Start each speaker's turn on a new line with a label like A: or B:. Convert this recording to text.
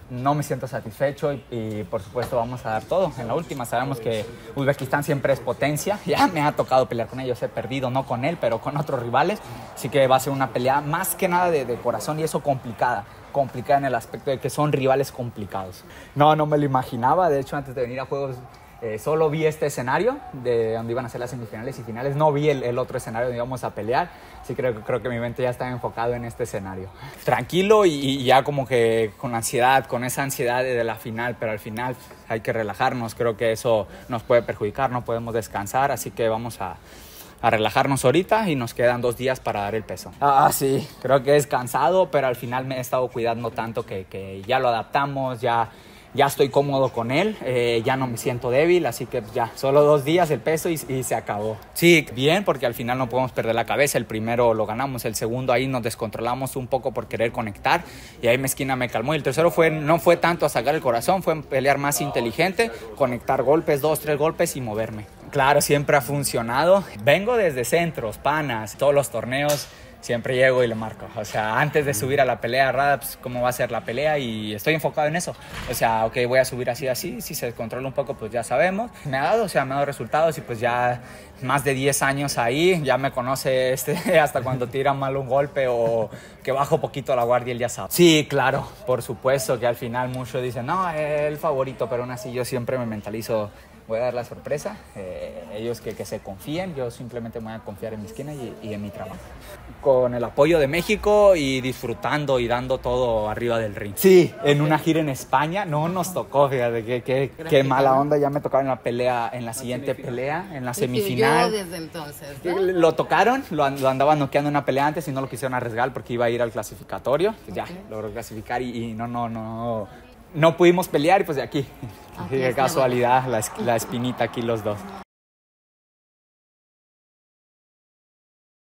A: no me siento satisfecho y por supuesto vamos a dar todo en la última. Sabemos que Uzbekistán siempre es potencia, ya me ha tocado pelear con ellos, he perdido, no con él, pero con otros rivales, así que va a ser una pelea más que nada de corazón y eso complicada en el aspecto de que son rivales complicados. No me lo imaginaba, de hecho antes de venir a Juegos solo vi este escenario de donde iban a ser las semifinales y finales, no vi el otro escenario donde íbamos a pelear, así creo que mi mente ya estaba enfocado en este escenario. Tranquilo y ya como que con ansiedad, con esa ansiedad de la final, pero al final hay que relajarnos, creo que eso nos puede perjudicar, no podemos descansar, así que vamos a relajarnos ahorita y nos quedan 2 días para dar el peso. Sí, creo que es cansado, pero al final me he estado cuidando tanto que ya lo adaptamos, ya estoy cómodo con él, ya no me siento débil, así que ya, solo 2 días el peso y se acabó. Sí, bien, porque al final no podemos perder la cabeza, el primero lo ganamos, el segundo ahí nos descontrolamos un poco por querer conectar y ahí Mezquina me calmó y el tercero no fue tanto a sacar el corazón, fue pelear más inteligente, conectar golpes, 2, 3 golpes y moverme. Claro, siempre ha funcionado, vengo desde centros, panas, todos los torneos. Siempre llego y le marco, o sea, antes de subir a la pelea, Rada, pues, cómo va a ser la pelea y estoy enfocado en eso, o sea, ok, voy a subir así, si se descontrola un poco, pues ya sabemos, me ha dado resultados y pues ya más de 10 años ahí, ya me conoce hasta cuando tira mal un golpe o que bajo poquito la guardia, él ya sabe. Sí, claro, por supuesto que al final muchos dicen, no, el favorito, pero aún así yo siempre me mentalizo, voy a dar la sorpresa, ellos que se confíen, yo simplemente me voy a confiar en mi esquina y en mi trabajo. Con el apoyo de México y disfrutando y dando todo arriba del ring. Sí, en una gira en España, no nos tocó, fíjate, qué mala onda, ya me tocaron en la pelea, en la siguiente pelea, en la semifinal.
B: Yo desde entonces, ¿no?
A: Lo tocaron, lo andaban noqueando en una pelea antes y no lo quisieron arriesgar porque iba a ir al clasificatorio, pues ya, logró clasificar y no pudimos pelear y pues de aquí, qué casualidad, la espinita aquí los dos.